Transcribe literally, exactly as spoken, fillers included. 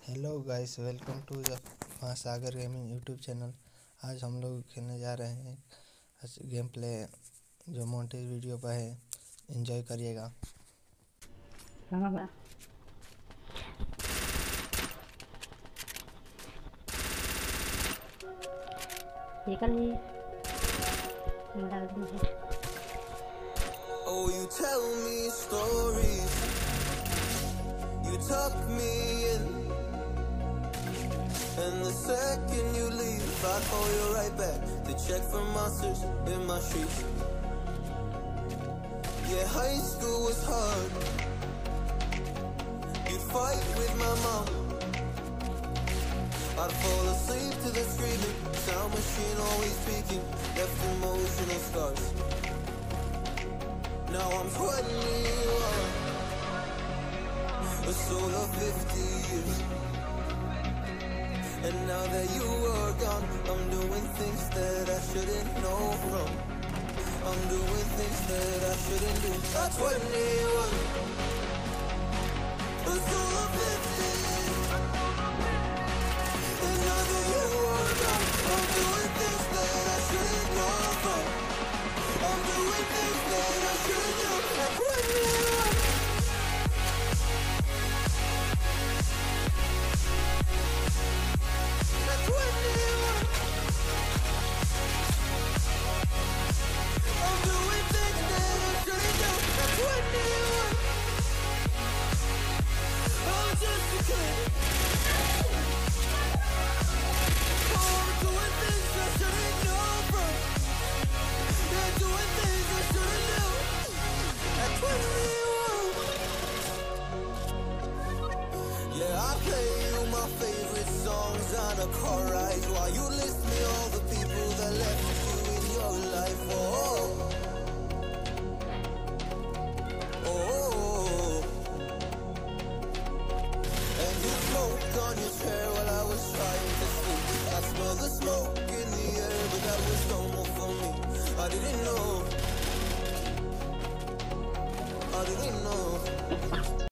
Hello guys, welcome to the Mahasagar gaming YouTube channel. आज हम लोग खेलने जा रहे हैं गेम प्ले जो मोंटेज वीडियो पर है। एंजॉय करिएगा। Oh, you tell me stories, you tuck me in, and the second you leave, I call you right back to check for monsters in my streets. Yeah, high school was hard. You'd fight with my mom, I'd fall asleep to the screaming, sound machine always speaking, left emotional scars. Now I'm twenty-one, a soul of fifty years. And now that you are gone, I'm doing things that I shouldn't know from. I'm doing things that I shouldn't do. At twenty-one, a soul of fifty years. And now that you are gone, I'm doing things that I shouldn't know from. I'm doing things that I shouldn't do. At twenty-one. At twenty-one. I'm doing things that I shouldn't do. At twenty-one. I'm just a kid. Oh, I'm doing things I shouldn't know from. Yeah, doing things I shouldn't do. At twenty-one. Yeah, I play you my favorite songs on a car ride while you list me all the people that left you in your life. Oh, oh, oh. And you smoke on your chair while I was trying to sleep. I smell the smoke in the air, but that was normal for me. I didn't know. I didn't know.